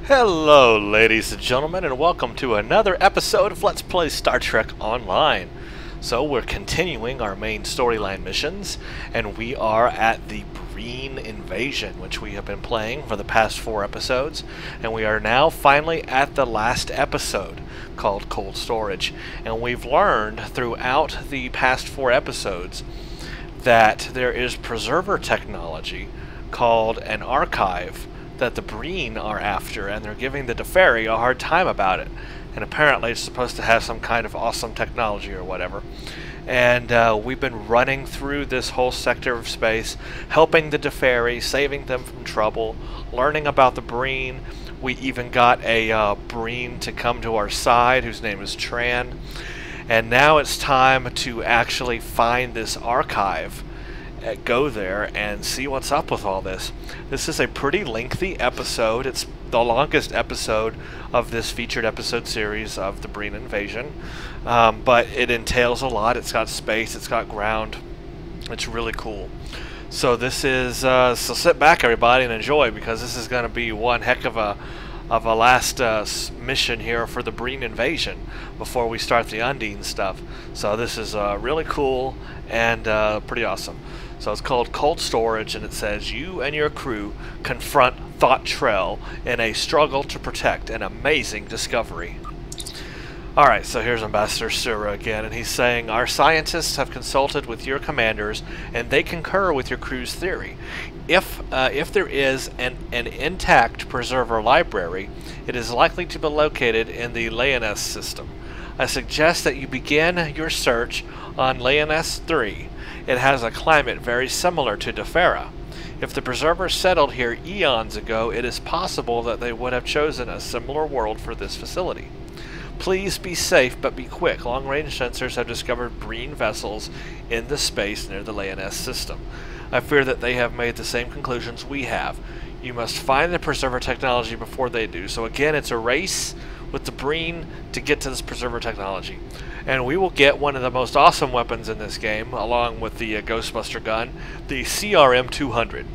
Hello, ladies and gentlemen, and welcome to another episode of Let's Play Star Trek Online. So, we're continuing our main storyline missions, and we are at the Breen Invasion, which we have been playing for the past 4 episodes, and we are now finally at the last episode, called Cold Storage. And we've learned throughout the past 4 episodes that there is preserver technology called an archive that the Breen are after, and they're giving the Deferi a hard time about it. And apparently it's supposed to have some kind of awesome technology or whatever. And we've been running through this whole sector of space, helping the Deferi, saving them from trouble, learning about the Breen. We even got a Breen to come to our side, whose name is Tran. And now it's time to actually find this archive. Go there and see what's up with all this. This is a pretty lengthy episode. It's the longest episode of this featured episode series of the Breen Invasion, but it entails a lot. It's got space, it's got ground. It's really cool. So this is so sit back, everybody, and enjoy, because this is going to be one heck of a last mission here for the Breen Invasion before we start the Undine stuff. So this is really cool and pretty awesome. So it's called Cold Storage, and it says, you and your crew confront Thought Trell in a struggle to protect an amazing discovery. Alright, so here's Ambassador Sura again, and he's saying, our scientists have consulted with your commanders, and they concur with your crew's theory. If there is an intact preserver library, it is likely to be located in the Leonis system. I suggest that you begin your search on Leonis 3. It has a climate very similar to Defera. If the preservers settled here eons ago, it is possible that they would have chosen a similar world for this facility. Please be safe, but be quick. Long-range sensors have discovered Breen vessels in the space near the Leonis system. I fear that they have made the same conclusions we have. You must find the preserver technology before they do. So again, it's a race with the Breen to get to this preserver technology. And we will get one of the most awesome weapons in this game, along with the Ghostbuster gun, the CRM 200.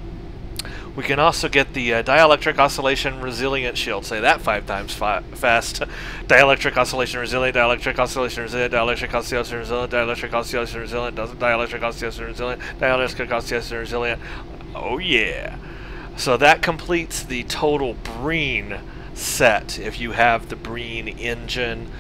We can also get the Dielectric Oscillation Resilient Shield. Say that 5 times fast. Dielectric Oscillation Resilient, Dielectric Oscillation Resilient, Dielectric Oscillation Resilient, Dielectric Oscillation Resilient, Dielectric Oscillation Resilient, Dielectric Oscillation Resilient. Oh yeah! So that completes the total Breen set. If you have the Breen engine,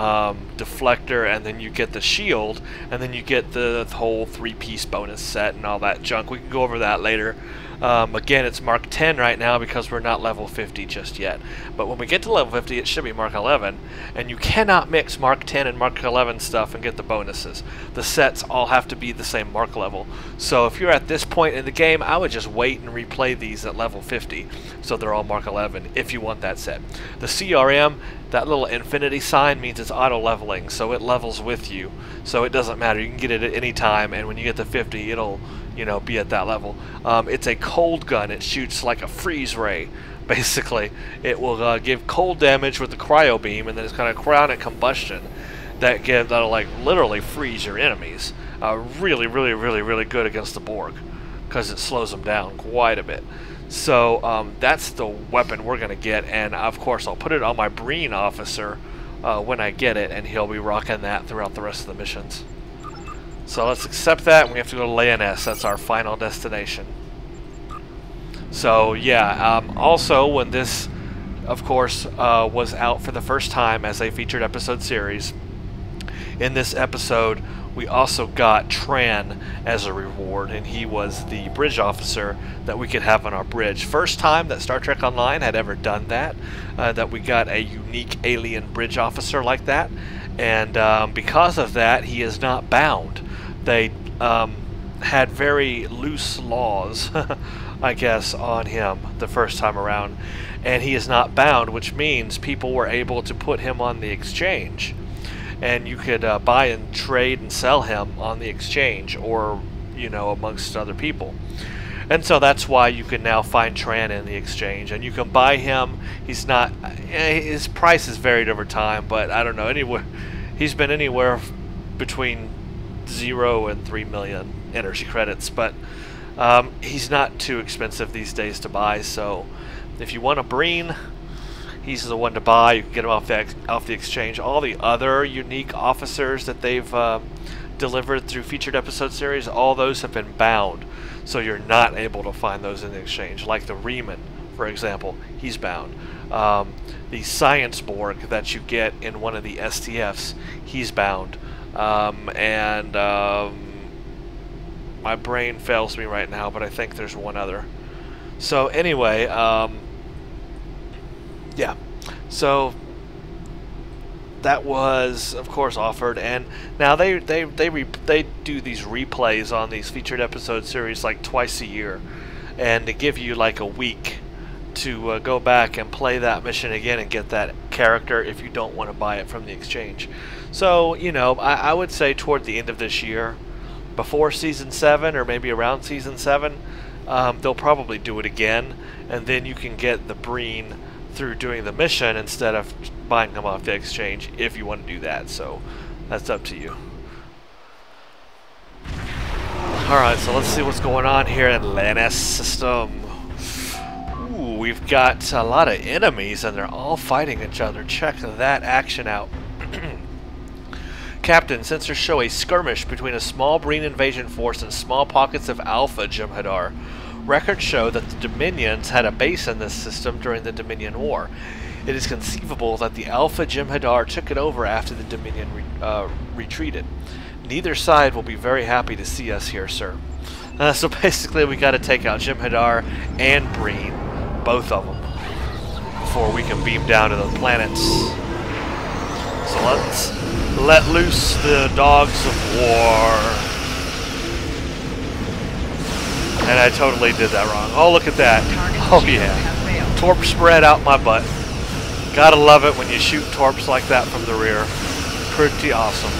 deflector, and then you get the shield, and then you get the whole 3-piece bonus set and all that junk. We can go over that later. Again, it's Mark 10 right now because we're not level 50 just yet. But when we get to level 50, it should be Mark 11. And you cannot mix Mark 10 and Mark 11 stuff and get the bonuses. The sets all have to be the same Mark level. So if you're at this point in the game, I would just wait and replay these at level 50. So they're all Mark 11 if you want that set. The CRM, that little infinity sign, means it's auto-leveling. So it levels with you. So it doesn't matter. You can get it at any time. And when you get to 50, it'll, you know, be at that level. It's a cold gun. It shoots like a freeze ray. Basically, it will give cold damage with the cryo beam, and then it's kind of cryonic combustion that'll like literally freeze your enemies. Really good against the Borg, because it slows them down quite a bit. So that's the weapon we're gonna get, and of course I'll put it on my Breen officer when I get it, and he'll be rocking that throughout the rest of the missions. So let's accept that, and we have to go to Leonis. That's our final destination. So yeah, also when this, of course, was out for the first time as a featured episode series, in this episode we also got Tran as a reward, and he was the bridge officer that we could have on our bridge. First time that Star Trek Online had ever done that, that we got a unique alien bridge officer like that, and because of that, he is not bound. They had very loose laws, I guess, on him the first time around, and he is not bound, which means people were able to put him on the exchange, and you could buy and trade and sell him on the exchange, or, you know, amongst other people. And so that's why you can now find Tran in the exchange, and you can buy him. He's not, his price has varied over time, but I don't know, anywhere, he's been anywhere between 0 and 3 million energy credits, but he's not too expensive these days to buy. So if you want a Breen, He's the one to buy. You can get him off the exchange. All the other unique officers that they've delivered through featured episode series, all those have been bound, so you're not able to find those in the exchange. Like the Riemann, for example, he's bound. The Science Borg that you get in one of the STFs, he's bound. My brain fails me right now, but I think there's one other. So anyway, yeah. So that was, of course, offered, and now they do these replays on these featured episode series like twice a year, and they give you like a week to go back and play that mission again and get that character if you don't want to buy it from the exchange. So, you know, I would say toward the end of this year, before Season 7 or maybe around Season 7, they'll probably do it again, and then you can get the Breen through doing the mission instead of buying them off the exchange if you want to do that. So that's up to you. Alright, so let's see what's going on here in Lannis system. Ooh, we've got a lot of enemies and they're all fighting each other. Check that action out. Captain, sensors show a skirmish between a small Breen invasion force and small pockets of Alpha Jem'Hadar. Records show that the Dominions had a base in this system during the Dominion War. It is conceivable that the Alpha Jem'Hadar took it over after the Dominion retreated. Neither side will be very happy to see us here, sir. So basically we got to take out Jem'Hadar and Breen, both of them, before we can beam down to the planets. So let's let loose the dogs of war. And I totally did that wrong. Oh, look at that. Oh, yeah. Torp spread out my butt. Gotta love it when you shoot torps like that from the rear. Pretty awesome.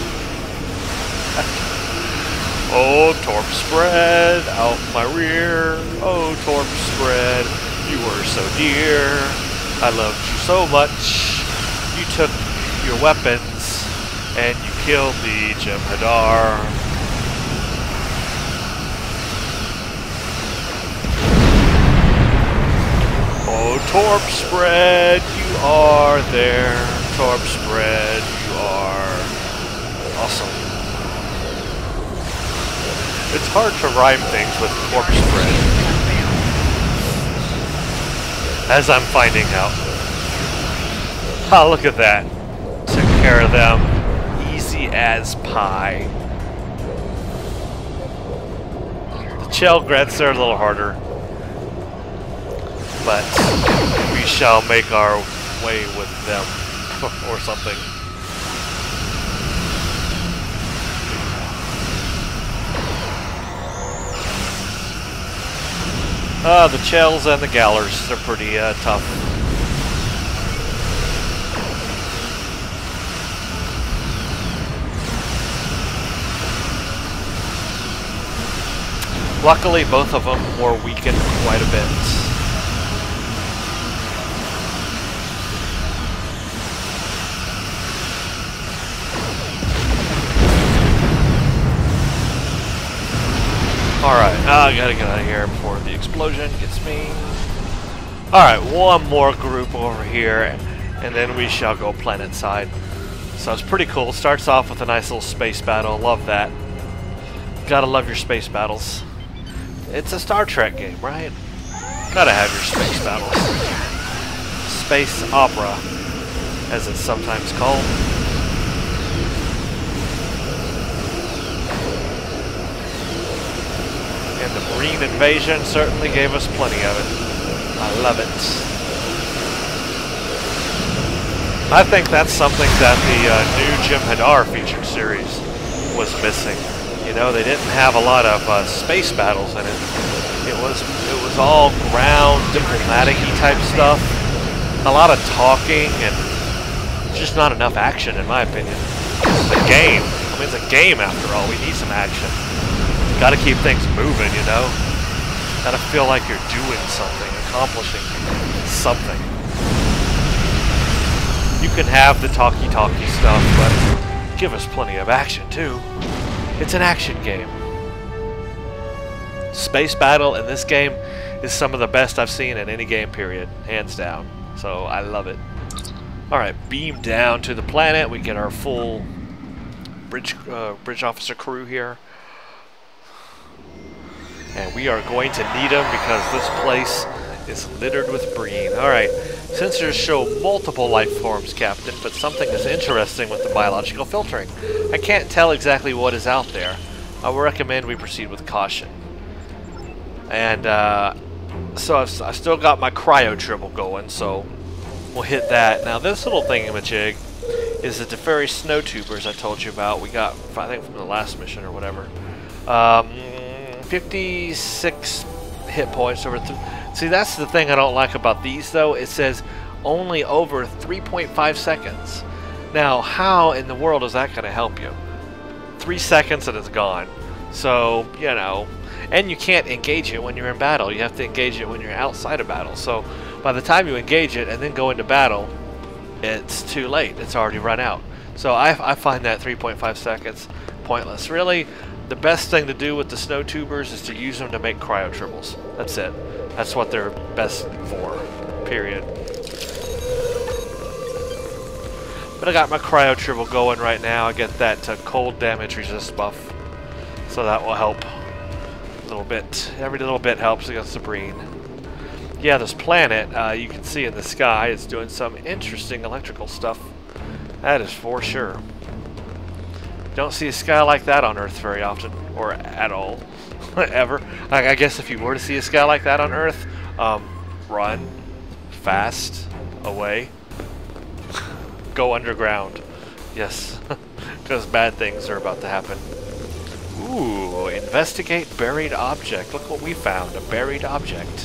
Oh, torp spread out my rear. Oh, torp spread. You were so dear. I loved you so much. You took your weapons and you killed the Jem'Hadar. Oh, Torp Spread, you are there. Torp Spread, you are awesome. It's hard to rhyme things with Torp Spread, as I'm finding out. Oh, look at that. Took care of them. Easy as pie. The Chelgrets are a little harder, but we shall make our way with them, or something. The Chels and the Gallers, they're pretty tough. Luckily, both of them were weakened quite a bit. Alright, I gotta get out of here before the explosion gets me. Alright, one more group over here, and then we shall go planet side. So it's pretty cool. Starts off with a nice little space battle. Love that. Gotta love your space battles. It's a Star Trek game, right? Gotta have your space battles. Space opera, as it's sometimes called. And the Breen invasion certainly gave us plenty of it. I love it. I think that's something that the new Jem'Hadar featured series was missing. You know, they didn't have a lot of space battles in it. It was all ground diplomatic-y type stuff. A lot of talking and just not enough action, in my opinion. It's a game. I mean, it's a game after all. We need some action. Gotta keep things moving, you know? Gotta feel like you're doing something, accomplishing something. You can have the talky-talky stuff, but give us plenty of action, too. It's an action game. Space battle in this game is some of the best I've seen in any game, period. Hands down. So I love it. Alright, beam down to the planet. We get our full bridge officer crew here. And we are going to need them because this place is littered with breen. Alright, sensors show multiple life forms, Captain, but something is interesting with the biological filtering. I can't tell exactly what is out there. I would recommend we proceed with caution. And so I've still got my cryo dribble going, so we'll hit that. Now this little thingamajig is the Deferi snow tubers I told you about. We got, I think, from the last mission or whatever. 56 hit points over. See, that's the thing I don't like about these, though. It says only over 3.5 seconds. Now, how in the world is that going to help you? 3 seconds and it's gone. So, you know, and you can't engage it when you're in battle. You have to engage it when you're outside of battle. So, by the time you engage it and then go into battle, it's too late. It's already run out. So, I find that 3.5 seconds pointless. Really, the best thing to do with the snow tubers is to use them to make cryo tribbles. That's it. That's what they're best for, period. But I got my cryo tribble going right now. I get that cold damage resist buff. So that will help a little bit. Every little bit helps against the breen. Yeah, this planet, you can see in the sky, is doing some interesting electrical stuff. That is for sure. Don't see a sky like that on Earth very often, or at all, ever. I guess if you were to see a sky like that on Earth, run, fast, away, go underground. Yes, because bad things are about to happen. Ooh, investigate buried object. Look what we found, a buried object.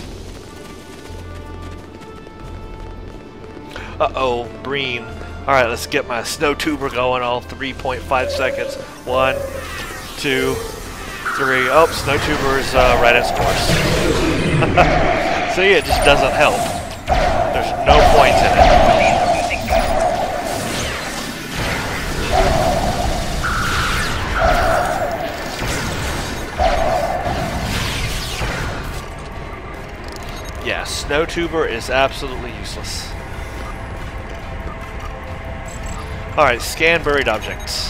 Uh-oh, breen. Alright, let's get my snow tuber going, all 3.5 seconds. 1, 2, 3. Oh, snow tuber is right its course. See, it just doesn't help. There's no point in it. Yeah, snow tuber is absolutely useless. Alright, scan buried objects.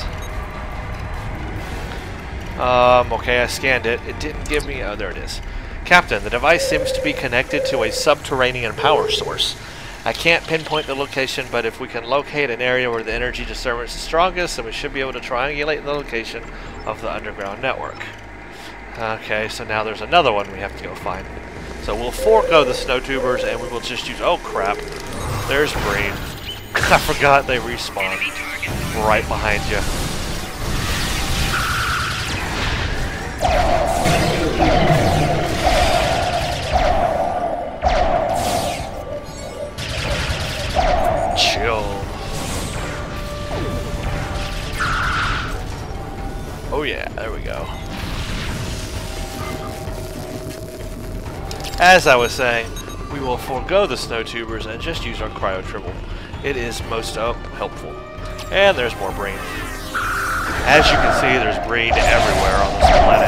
Okay, I scanned it. It didn't give me... Oh, there it is. Captain, the device seems to be connected to a subterranean power source. I can't pinpoint the location, but if we can locate an area where the energy disturbance is strongest, then we should be able to triangulate the location of the underground network. Okay, so now there's another one we have to go find. So we'll forego the snow tubers, and we will just use... Oh, crap. There's breen. I forgot they respawn right behind you. Chill. Oh yeah, there we go. As I was saying, we will forego the snow tubers and just use our cryo tribble. It is most helpful. And there's more breen. As you can see, there's breen everywhere on this planet.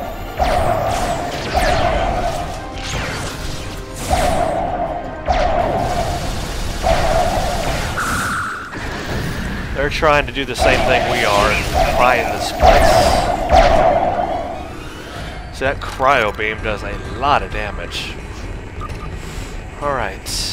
They're trying to do the same thing we are and find this place. So that cryo beam does a lot of damage. Alright.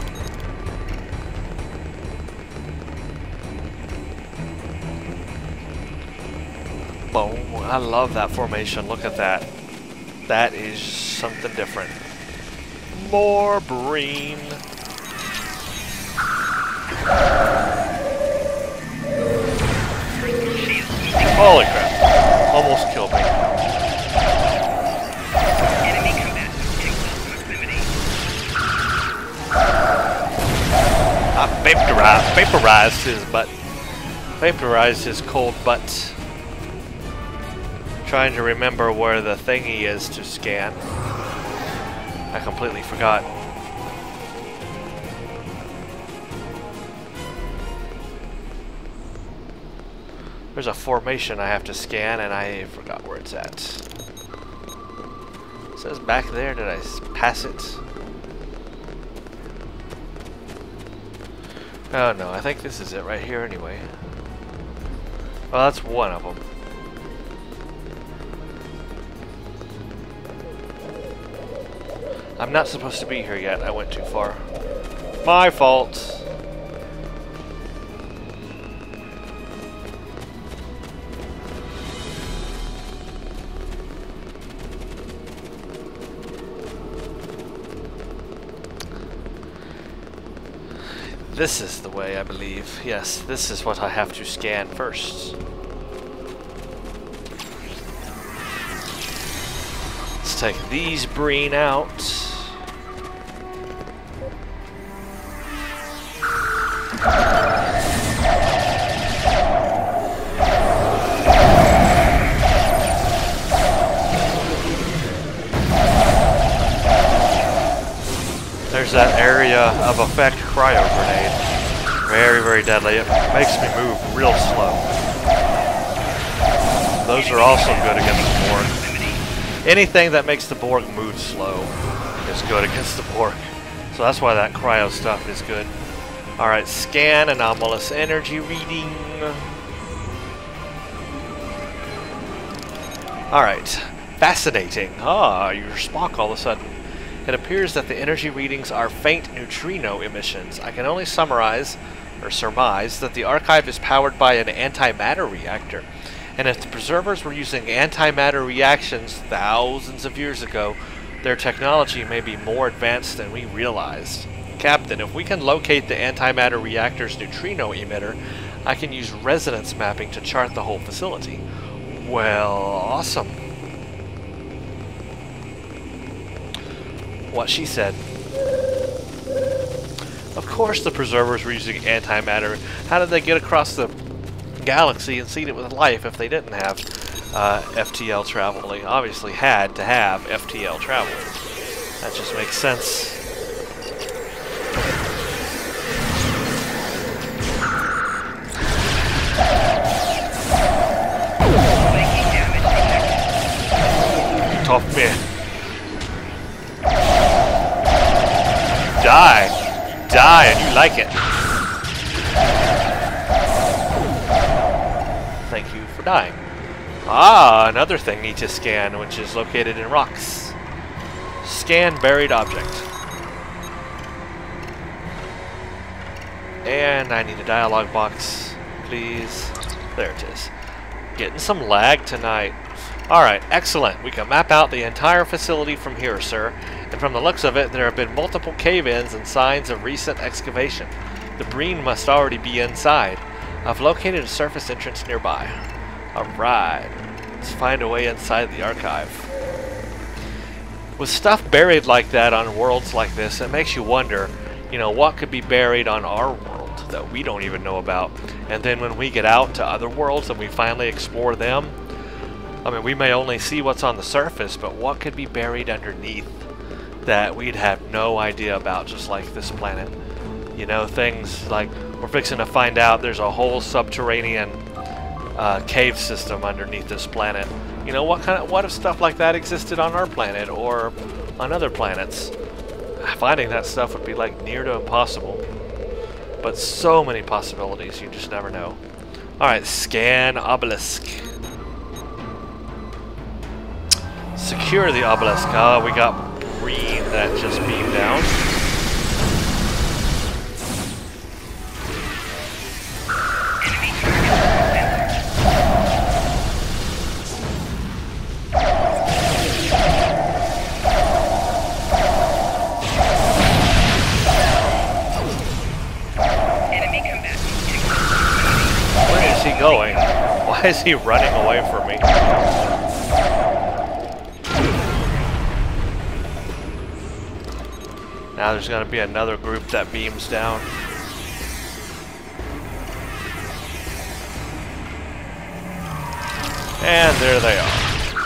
Boom. I love that formation. Look at that. That is something different. More breen. Holy crap. Almost killed me. I vaporized his butt. Vaporized his cold butt. Trying to remember where the thingy is to scan. I completely forgot. There's a formation I have to scan and I forgot where it's at. It says back there, did I pass it? Oh no, I think this is it right here anyway. Well, that's one of them. I'm not supposed to be here yet. I went too far. My fault. This is the way, I believe. Yes, this is what I have to scan first. Let's take these breen out. There's that area of effect cryo grenade. Very, very deadly. It makes me move real slow. Those are also good against the Borg. Anything that makes the Borg move slow is good against the Borg. So that's why that cryo stuff is good. Alright, scan anomalous energy reading. Alright, fascinating. Ah, you're Spock all of a sudden. It appears that the energy readings are faint neutrino emissions. I can only summarize, or surmise, that the archive is powered by an antimatter reactor. And if the preservers were using antimatter reactions thousands of years ago, their technology may be more advanced than we realized. Captain, if we can locate the antimatter reactor's neutrino emitter, I can use resonance mapping to chart the whole facility. Well, awesome. What she said. Of course the preservers were using antimatter. How did they get across the galaxy and seed it with life if they didn't have FTL travel? They obviously had to have FTL travel. That just makes sense. Tough man. Die! Die, and you like it. Thank you for dying. Ah, another thing need to scan, which is located in rocks. Scan buried object. And I need a dialogue box, please. There it is. Getting some lag tonight. Alright, excellent. We can map out the entire facility from here, sir. And from the looks of it, there have been multiple cave-ins and signs of recent excavation. The breen must already be inside. I've located a surface entrance nearby. Alright, let's find a way inside the archive. With stuff buried like that on worlds like this, it makes you wonder, you know, what could be buried on our world that we don't even know about. And then when we get out to other worlds and we finally explore them, I mean, we may only see what's on the surface, but what could be buried underneath that we'd have no idea about, just like this planet. You know, things like we're fixing to find out there's a whole subterranean cave system underneath this planet. You know, what if stuff like that existed on our planet or on other planets? Finding that stuff would be like near to impossible. But so many possibilities, you just never know. Alright, scan obelisk. Secure the obelisk. Ah, we got breen that just beamed down. Where is he going? Why is he running away from me? Now there's going to be another group that beams down. And there they are.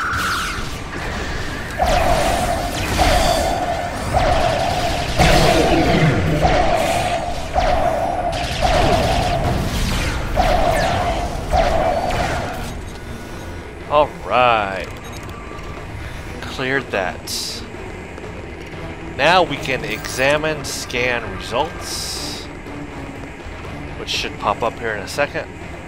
All right. Cleared that. Now we can examine scan results. which should pop up here in a second.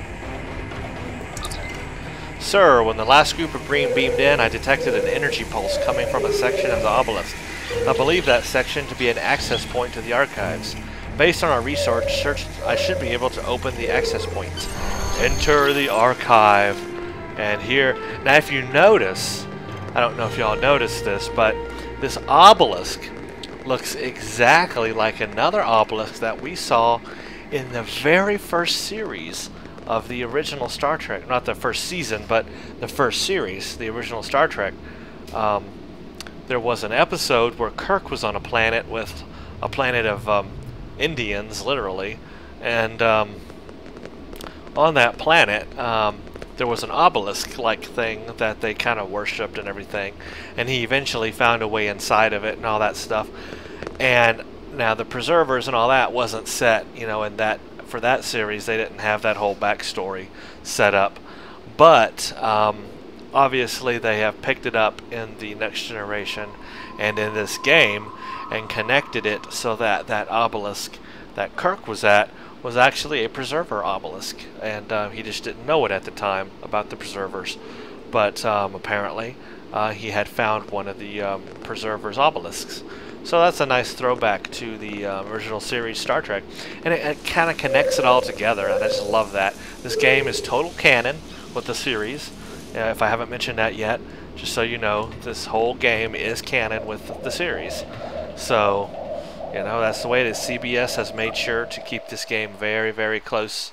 Sir, when the last group of Breen beamed in, I detected an energy pulse coming from a section of the obelisk. I believe that section to be an access point to the archives. Based on our research, I should be able to open the access point. Enter the archive. And here, now if you notice, I don't know if y'all noticed this, but this obelisk looks exactly like another obelisk that we saw in the very first series of the original Star Trek. Not the first season, but the first series, the original Star Trek. There was an episode where Kirk was on a planet with a planet of Indians, literally, and on that planet there was an obelisk-like thing that they kind of worshipped and everything, and he eventually found a way inside of it and all that stuff. And now the preservers and all that wasn't set, you know, in that, for that series they didn't have that whole backstory set up, but obviously they have picked it up in the Next Generation and in this game and connected it so that that obelisk that Kirk was at was actually a preserver obelisk, and he just didn't know it at the time about the preservers, but apparently he had found one of the preservers obelisks. So that's a nice throwback to the original series Star Trek, and it kind of connects it all together, and I just love that. This game is total canon with the series. If I haven't mentioned that yet, just so you know, this whole game is canon with the series. So, you know, that's the way it is. CBS has made sure to keep this game very, very close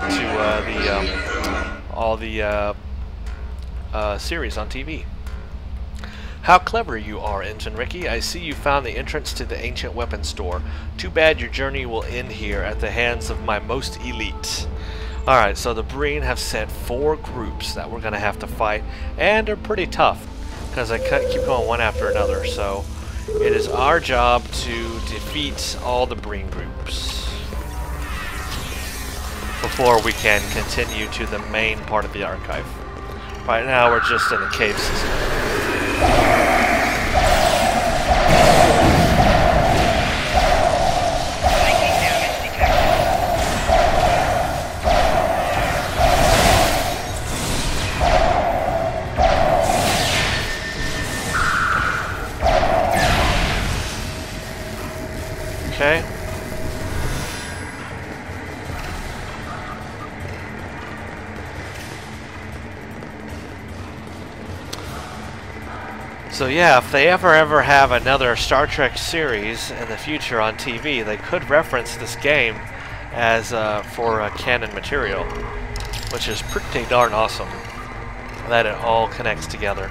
to all the series on TV. How clever you are, Ensign Ricky. I see you found the entrance to the ancient weapons store. Too bad your journey will end here at the hands of my most elite. Alright, so the Breen have sent 4 groups that we're going to have to fight, and they're pretty tough, because I keep going one after another, so it is our job to defeat all the Breen groups before we can continue to the main part of the archive. Right now we're just in the cave system. Okay. So yeah, if they ever have another Star Trek series in the future on TV, they could reference this game as for canon material, which is pretty darn awesome that it all connects together.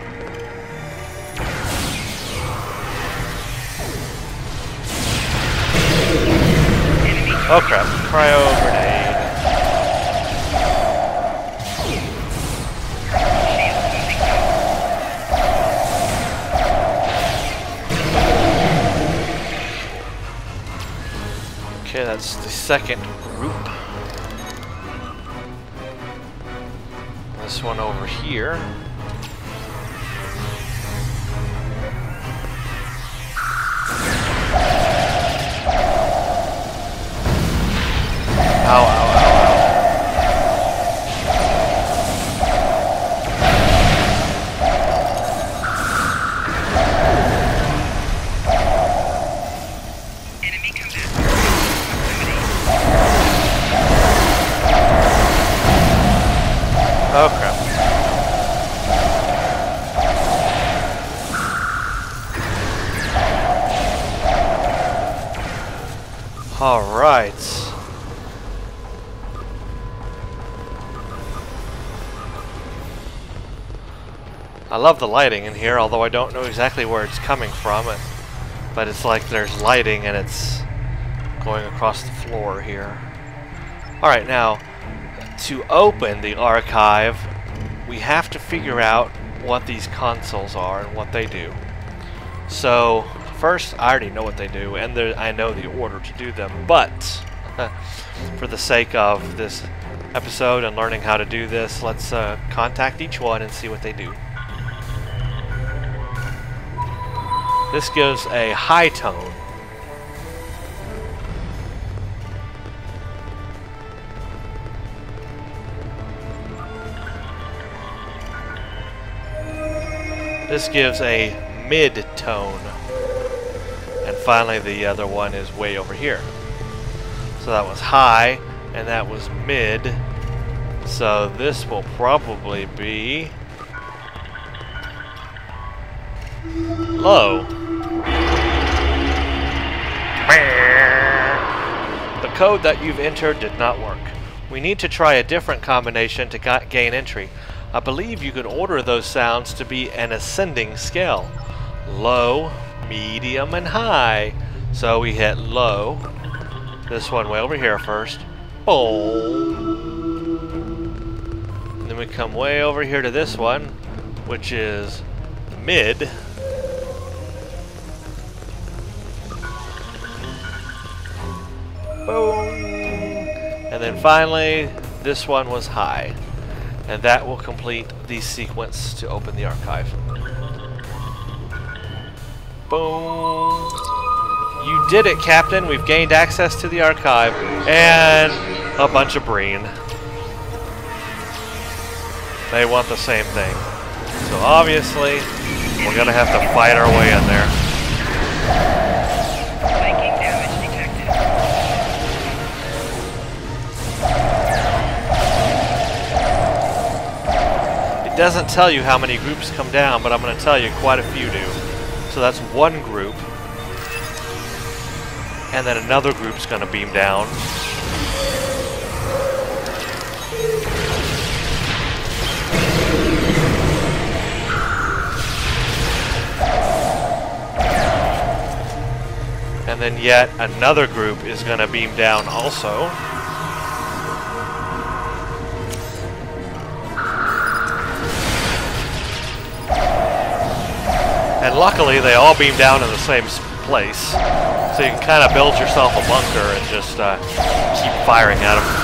Oh crap, cryo grenade. Okay, that's the second group. This one over here. Ow, ow, ow, ow. Enemy combat. Oh crap. All right. I love the lighting in here, although I don't know exactly where it's coming from, but it's like there's lighting and it's going across the floor here. Alright, now, to open the archive, we have to figure out what these consoles are and what they do. So, first, I already know what they do, and I know the order to do them, but for the sake of this episode and learning how to do this, let's contact each one and see what they do. This gives a high tone. This gives a mid-tone. And finally the other one is way over here. So that was high, and that was mid. So this will probably be low. The code that you've entered did not work. We need to try a different combination to gain entry. I believe you can order those sounds to be an ascending scale. Low, medium, and high. So we hit low. This one way over here first. Boom. And then we come way over here to this one, which is mid. Boom. And then finally, this one was high. And that will complete the sequence to open the archive. Boom. You did it, Captain. We've gained access to the archive. And a bunch of breen. They want the same thing. So obviously, we're going to have to fight our way in there. Viking damage detected. It doesn't tell you how many groups come down, but I'm going to tell you quite a few do. So that's one group. And then another group's going to beam down. And then yet another group is going to beam down also. And luckily they all beam down in the same place. So you can kind of build yourself a bunker and just keep firing at them.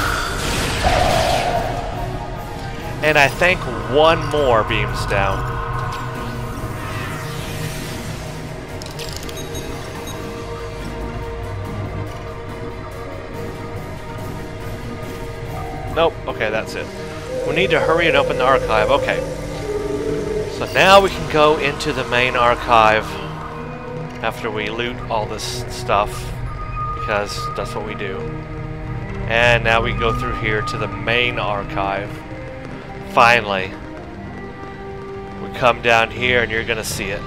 And I think one more beams down. Nope. Okay, that's it. We need to hurry and open the archive. Okay. So now we can go into the main archive after we loot all this stuff, because that's what we do. And now we go through here to the main archive. Finally. We come down here and you're going to see it.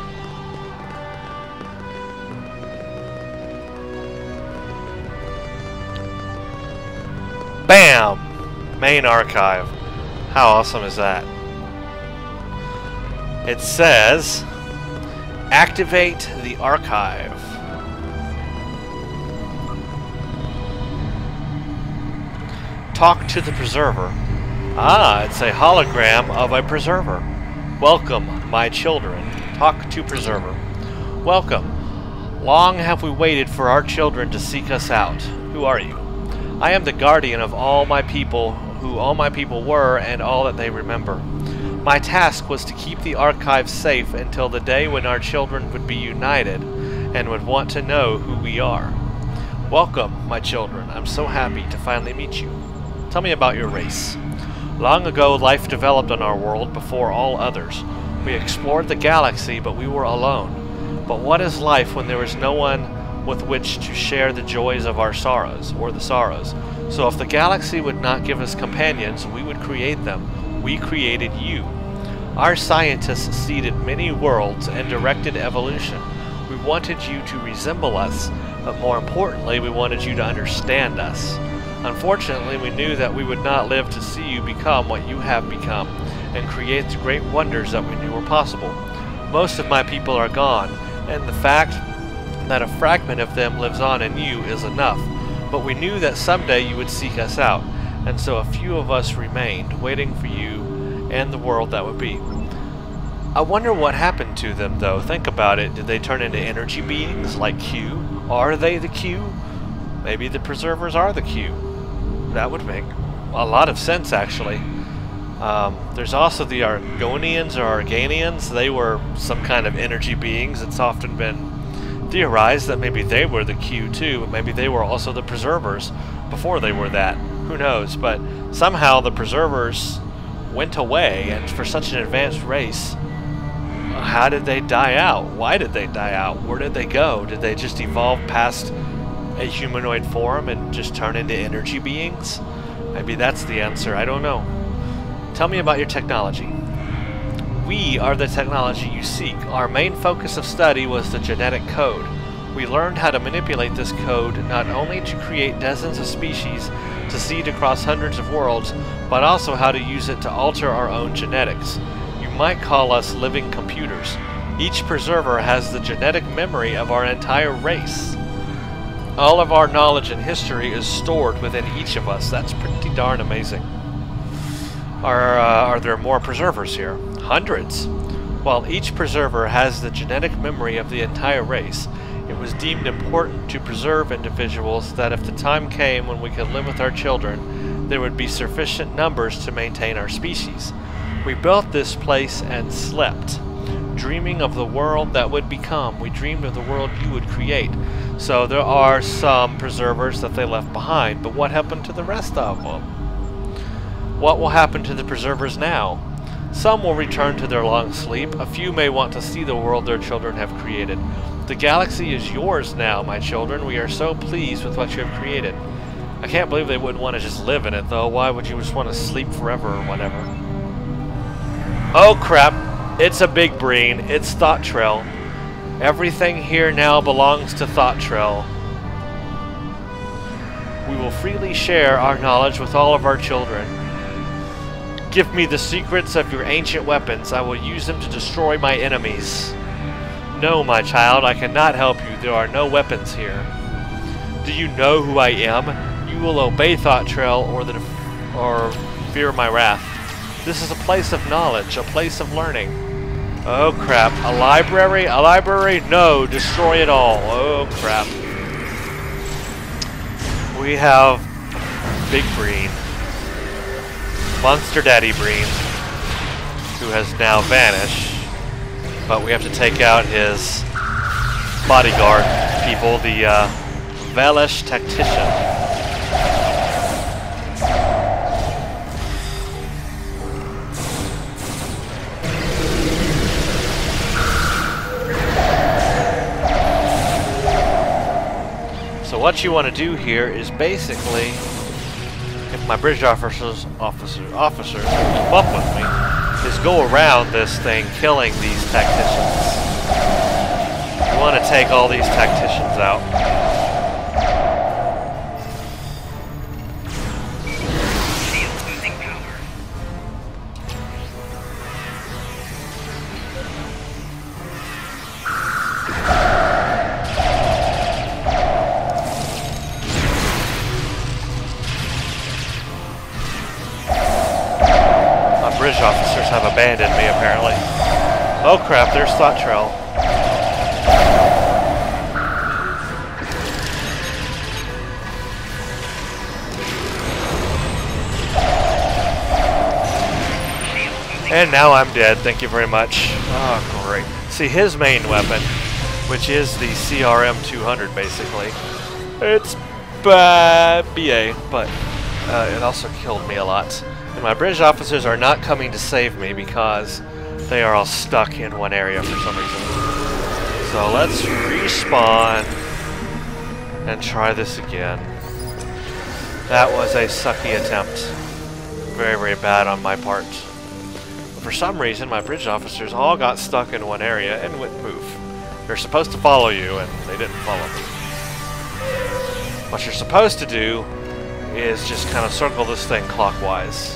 Bam! Main archive. How awesome is that? It says, activate the archive. Talk to the preserver. Ah, it's a hologram of a preserver. Welcome, my children. Talk to preserver. Welcome. Long have we waited for our children to seek us out. Who are you? I am the guardian of all my people, who all my people were, and all that they remember. My task was to keep the archive safe until the day when our children would be united and would want to know who we are. Welcome, my children. I'm so happy to finally meet you. Tell me about your race. Long ago, life developed on our world before all others. We explored the galaxy, but we were alone. But what is life when there is no one with which to share the joys of our sorrows, or the sorrows? So if the galaxy would not give us companions, we would create them. We created you. Our scientists seeded many worlds and directed evolution. We wanted you to resemble us, but more importantly, we wanted you to understand us. Unfortunately, we knew that we would not live to see you become what you have become, and create the great wonders that we knew were possible. Most of my people are gone, and the fact that a fragment of them lives on in you is enough. But we knew that someday you would seek us out, and so a few of us remained, waiting for you and the world that would be. I wonder what happened to them, though. Think about it. Did they turn into energy beings like Q? Are they the Q? Maybe the preservers are the Q. That would make a lot of sense, actually. There's also the Argonians or Arganians. They were some kind of energy beings. It's often been theorized that maybe they were the Q too, but maybe they were also the preservers before they were that. Who knows? But somehow the preservers went away, and for such an advanced race, how did they die out? Why did they die out? Where did they go? Did they just evolve past a humanoid form and just turn into energy beings? Maybe that's the answer. I don't know. Tell me about your technology. We are the technology you seek. Our main focus of study was the genetic code. We learned how to manipulate this code not only to create dozens of species to seed across hundreds of worlds, but also how to use it to alter our own genetics. You might call us living computers. Each preserver has the genetic memory of our entire race. All of our knowledge and history is stored within each of us. That's pretty darn amazing. Are there more preservers here? Hundreds. While each preserver has the genetic memory of the entire race, it was deemed important to preserve individuals that if the time came when we could live with our children, there would be sufficient numbers to maintain our species. We built this place and slept, dreaming of the world that would become. We dreamed of the world you would create. So there are some preservers that they left behind, but what happened to the rest of them? What will happen to the preservers now? Some will return to their long sleep. A few may want to see the world their children have created. The galaxy is yours now, my children. We are so pleased with what you have created. I can't believe they wouldn't want to just live in it, though. Why would you just want to sleep forever or whatever? Oh, crap. It's a big brain. It's Thought Trail. Everything here now belongs to Thought Trail. We will freely share our knowledge with all of our children. Give me the secrets of your ancient weapons. I will use them to destroy my enemies. No, my child, I cannot help you. There are no weapons here. Do you know who I am? You will obey Thought Trail or fear my wrath. This is a place of knowledge, a place of learning. Oh crap, a library? A library? No, destroy it all. Oh crap. We have Big Breen. Monster Daddy Breen, who has now vanished. But we have to take out his bodyguard people, the Velish Tactician. So what you want to do here is basically, if my bridge officers keep up with me, is go around this thing killing these tacticians. You want to take all these tacticians out. Shield losing power. Bridge officers have abandoned me, apparently. Oh crap, there's Thought Trail. And now I'm dead, thank you very much. Oh, great. See, his main weapon, which is the CRM-200, basically, it's BA, but it also killed me a lot. And my bridge officers are not coming to save me because they are all stuck in one area for some reason. So let's respawn and try this again. That was a sucky attempt. Very, very bad on my part. But for some reason, my bridge officers all got stuck in one area and wouldn't move. They're supposed to follow you, and they didn't follow me. What you're supposed to do is just kind of circle this thing clockwise.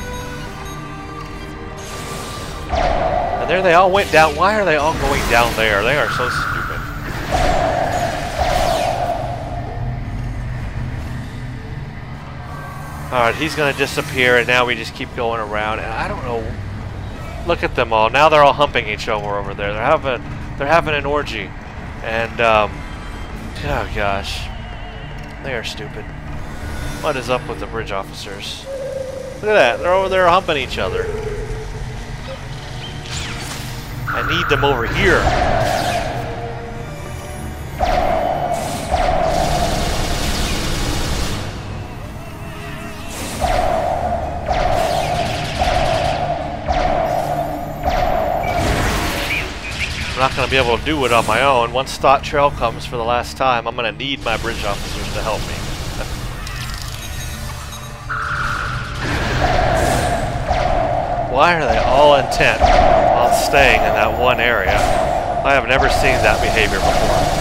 And there they all went down. Why are they all going down there? They are so stupid. Alright, he's going to disappear, and now we just keep going around. And I don't know. Look at them all. Now they're all humping each other over there. They're having an orgy. And, oh gosh. They are stupid. What is up with the bridge officers? Look at that. They're over there humping each other. I need them over here. not going to be able to do it on my own. Once Thought Trail comes for the last time, I'm going to need my bridge officers to help me. Why are they all intent on staying in that one area? I have never seen that behavior before.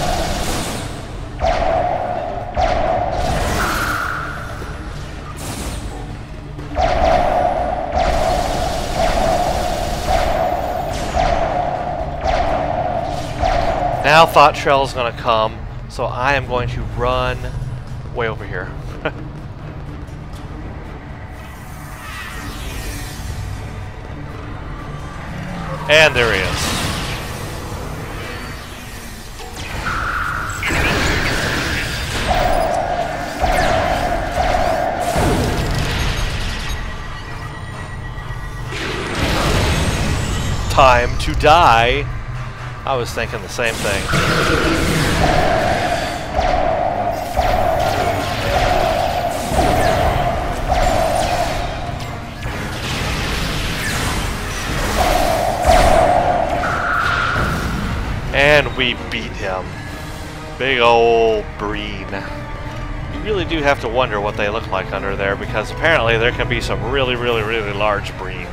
Now Thought Trail is going to come, so I am going to run way over here. And there he is. Time to die. I was thinking the same thing. And we beat him. Big old Breen. You really do have to wonder what they look like under there, because apparently there can be some really large Breen.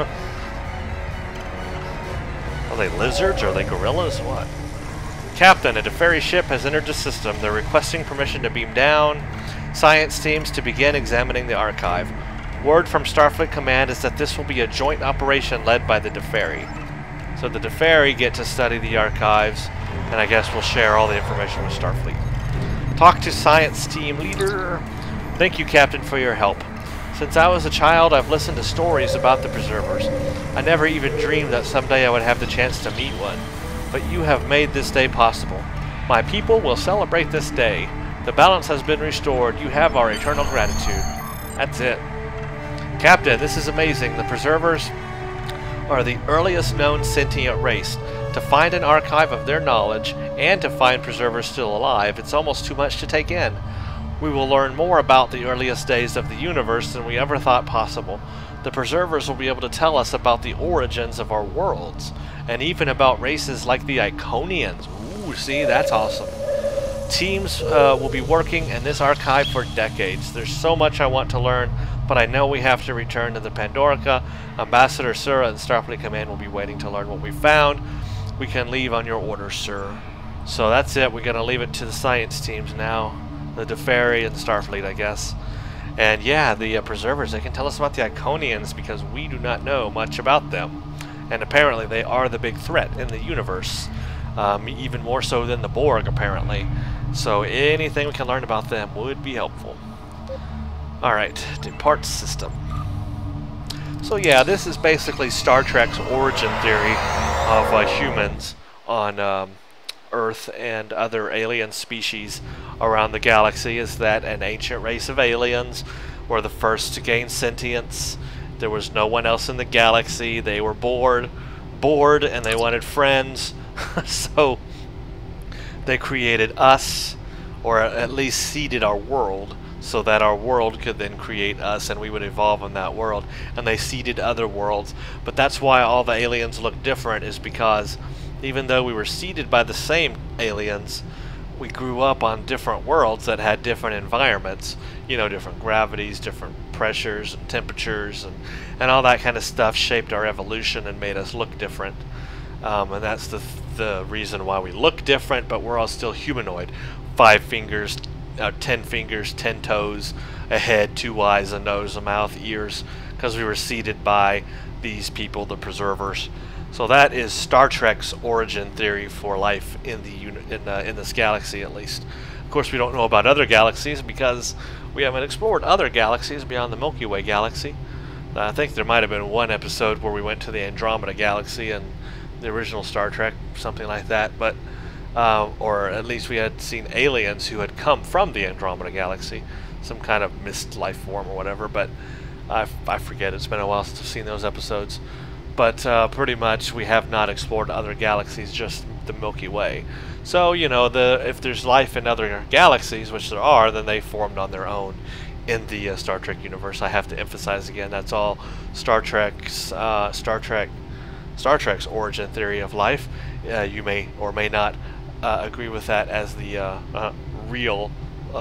Are they lizards? Are they gorillas? What? Captain, a Deferi ship has entered the system. They're requesting permission to beam down. Science teams to begin examining the archive. Word from Starfleet Command is that this will be a joint operation led by the Deferi. So the Deferi get to study the archives, and I guess we'll share all the information with Starfleet. Talk to Science Team Leader. Thank you, Captain, for your help. Since I was a child, I've listened to stories about the Preservers. I never even dreamed that someday I would have the chance to meet one. But you have made this day possible. My people will celebrate this day. The balance has been restored. You have our eternal gratitude. That's it. Captain, this is amazing. The Preservers are the earliest known sentient race. To find an archive of their knowledge, and to find Preservers still alive, it's almost too much to take in. We will learn more about the earliest days of the universe than we ever thought possible. The Preservers will be able to tell us about the origins of our worlds, and even about races like the Iconians. Ooh, see, that's awesome. Teams will be working in this archive for decades. There's so much I want to learn, but I know we have to return to the Pandorica. Ambassador Sura and Starfleet Command will be waiting to learn what we found. We can leave on your orders, sir. So that's it. We're going to leave it to the science teams now. The Deferi and Starfleet, I guess. And yeah, the Preservers, they can tell us about the Iconians because we do not know much about them. And apparently they are the big threat in the universe. Even more so than the Borg, apparently. So anything we can learn about them would be helpful. Alright, depart system. So yeah, this is basically Star Trek's origin theory of humans on Earth and other alien species around the galaxy, is that an ancient race of aliens were the first to gain sentience. There was no one else in the galaxy. They were bored, and they wanted friends. So they created us, or at least seeded our world, so that our world could then create us and we would evolve in that world. And they seeded other worlds. But that's why all the aliens look different, is because even though we were seeded by the same aliens, we grew up on different worlds that had different environments, you know, different gravities, different pressures and temperatures, and all that kind of stuff shaped our evolution and made us look different. And that's the reason why we look different, but we're all still humanoid. 5 fingers, 10 fingers, 10 toes, a head, 2 eyes, a nose, a mouth, ears, because we were seeded by these people, the Preservers. So that is Star Trek's origin theory for life in this galaxy, at least. Of course, we don't know about other galaxies because we haven't explored other galaxies beyond the Milky Way galaxy. I think there might have been one episode where we went to the Andromeda galaxy in the original Star Trek, something like that. But or at least we had seen aliens who had come from the Andromeda galaxy, some kind of mist life form or whatever. But I forget. It's been a while since I've seen those episodes. But pretty much we have not explored other galaxies, just the Milky Way. So, you know, if there's life in other galaxies, which there are, then they formed on their own in the Star Trek universe. I have to emphasize again, that's all Star Trek's origin theory of life You may or may not agree with that as the real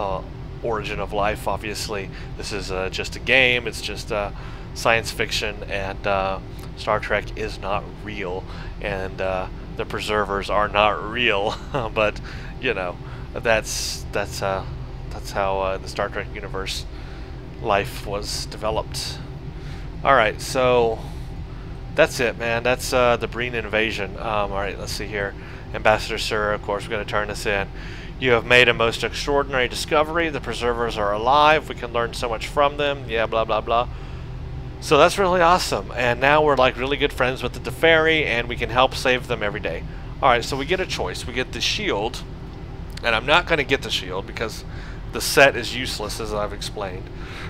origin of life. Obviously, this is just a game. It's just science fiction, and Star Trek is not real, and the preservers are not real. But you know, that's how the Star Trek universe life was developed. All right, so that's it, man. That's the Breen invasion. All right, let's see here. Ambassador Sir, of course, we're going to turn this in. You have made a most extraordinary discovery. The preservers are alive. We can learn so much from them. Yeah, blah, blah, blah. So that's really awesome. And now we're like really good friends with the Deferi, and we can help save them every day. All right, so we get a choice. We get the shield, and I'm not going to get the shield because the set is useless, as I've explained.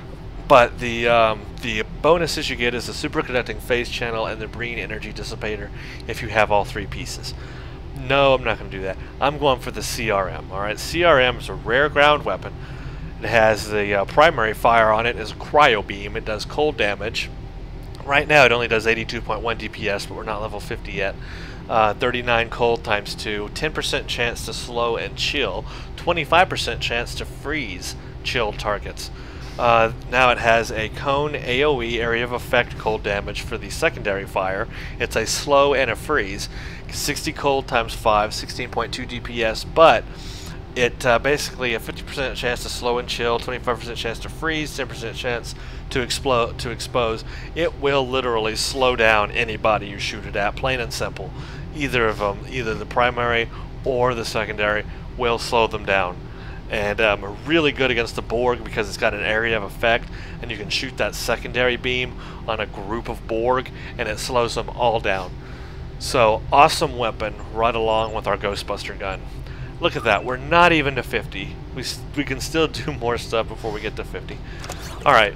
But the bonuses you get is the superconducting phase channel and the Breen energy dissipator if you have all three pieces. No, I'm not going to do that. I'm going for the CRM. All right, CRM is a rare ground weapon. It has the primary fire on it is a cryo beam. It does cold damage. Right now it only does 82.1 DPS, but we're not level 50 yet. 39 cold times 2, 10% chance to slow and chill, 25% chance to freeze chilled targets. Now it has a cone AoE, area of effect cold damage for the secondary fire. It's a slow and a freeze. 60 cold times 5, 16.2 DPS, but it basically a 50% chance to slow and chill, 25% chance to freeze, 10% chance to expose. It will literally slow down anybody you shoot it at, plain and simple. Either of them, either the primary or the secondary, will slow them down. And really good against the Borg because it's got an area of effect, and you can shoot that secondary beam on a group of Borg and it slows them all down. So awesome weapon right along with our Ghostbuster gun. Look at that, we're not even to 50. We can still do more stuff before we get to 50. Alright,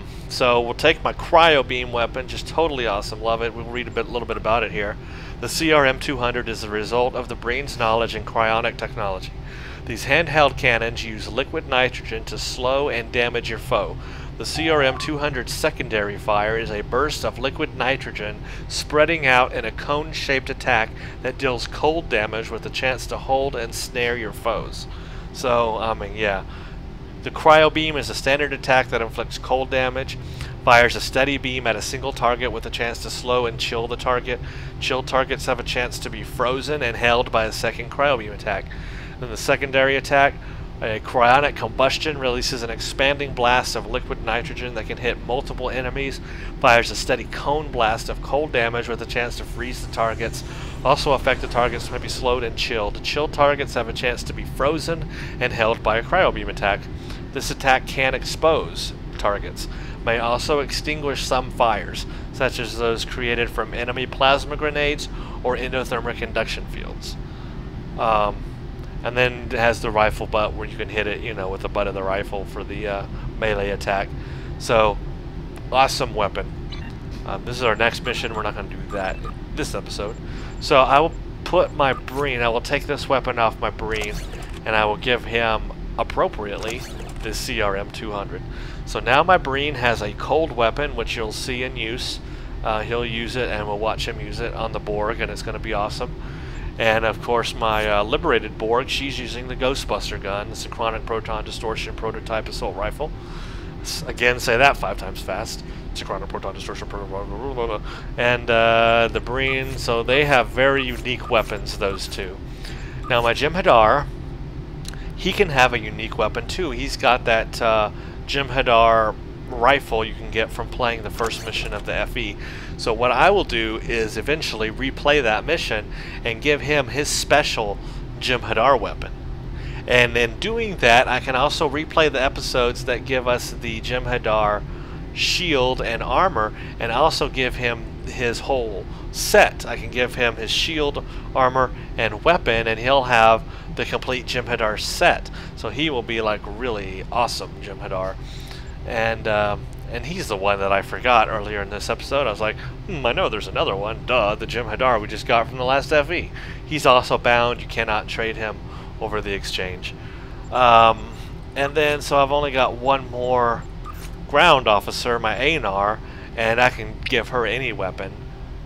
so we'll take my cryo beam weapon, just totally awesome, love it. We'll read a little bit about it here. The CRM 200 is the result of the Breen's knowledge in cryonic technology. These handheld cannons use liquid nitrogen to slow and damage your foe. The CRM 200's secondary fire is a burst of liquid nitrogen spreading out in a cone-shaped attack that deals cold damage with a chance to hold and snare your foes. So, I mean, yeah. The cryo beam is a standard attack that inflicts cold damage. Fires a steady beam at a single target with a chance to slow and chill the target. Chilled targets have a chance to be frozen and held by a second cryo beam attack. Then the secondary attack, a cryonic combustion releases an expanding blast of liquid nitrogen that can hit multiple enemies, fires a steady cone blast of cold damage with a chance to freeze the targets. Also affected targets may be slowed and chilled. Chilled targets have a chance to be frozen and held by a cryo beam attack. This attack can expose targets. May also extinguish some fires, such as those created from enemy plasma grenades or endothermic induction fields. And then it has the rifle butt where you can hit it, you know, with the butt of the rifle for the melee attack. So, awesome weapon. This is our next mission. We're not going to do that this episode. So I will put my Breen, I will take this weapon off my Breen, and I will give him, appropriately, this CRM 200. So now my Breen has a cold weapon, which you'll see in use. He'll use it, and we'll watch him use it on the Borg, and it's going to be awesome. And of course my liberated Borg, she's using the Ghostbuster gun, the Synchronic Proton Distortion Prototype Assault Rifle. Again, say that 5 times fast. Synchronic Proton Distortion Prototype. And the Breen, so they have very unique weapons, those two. Now my Jem'Hadar, he can have a unique weapon too. He's got that Jem'Hadar rifle you can get from playing the first mission of the FE. So what I will do is eventually replay that mission and give him his special Jem'Hadar weapon. And in doing that, I can also replay the episodes that give us the Jem'Hadar shield and armor, and also give him his whole set. I can give him his shield, armor, and weapon, and he'll have the complete Jem'Hadar set. So he will be like really awesome Jem'Hadar. And he's the one that I forgot earlier in this episode. I was like, I know there's another one. Duh, the Jem'Hadar we just got from the last FE. He's also bound. You cannot trade him over the exchange. And then, so I've only got one more ground officer, my Anar, and I can give her any weapon.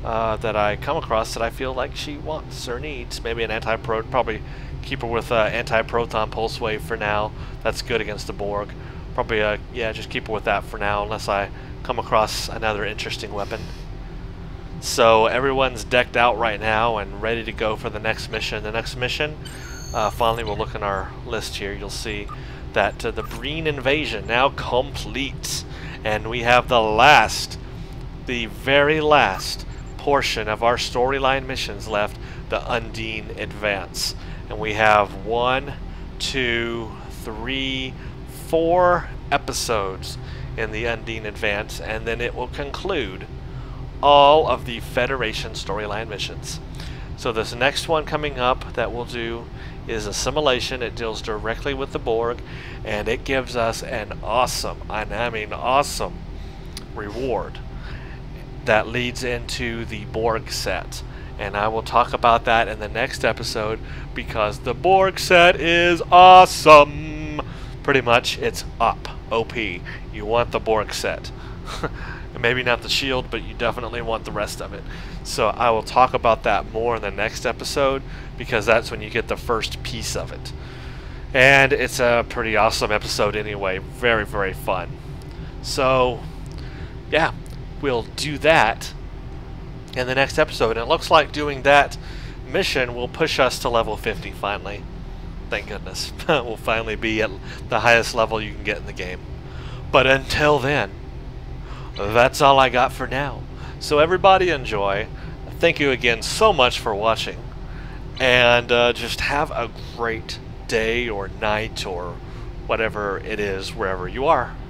that I come across that I feel like she wants or needs. Maybe an anti-pro, probably keep her with anti-proton pulse wave for now. That's good against the Borg. Probably, yeah, just keep her with that for now unless I come across another interesting weapon. So everyone's decked out right now and ready to go for the next mission. The next mission, finally we'll look in our list here, you'll see that the Breen invasion now complete. And we have the very last portion of our storyline missions left, the Undine Advance. And we have 1, 2, 3, 4 episodes in the Undine Advance, and then it will conclude all of the Federation storyline missions. So this next one coming up that we'll do is Assimilation. It deals directly with the Borg, and it gives us an awesome, I mean awesome, reward that leads into the Borg set. And I will talk about that in the next episode because the Borg set is awesome. Pretty much, it's up. OP. You want the Borg set. Maybe not the shield, but you definitely want the rest of it. So I will talk about that more in the next episode because that's when you get the first piece of it. And it's a pretty awesome episode anyway. Very, very fun. So, yeah, we'll do that in the next episode. And it looks like doing that mission will push us to level 50 finally. Thank goodness. We'll finally be at the highest level you can get in the game. But until then, that's all I got for now. So everybody enjoy. Thank you again so much for watching. And just have a great day or night or whatever it is wherever you are.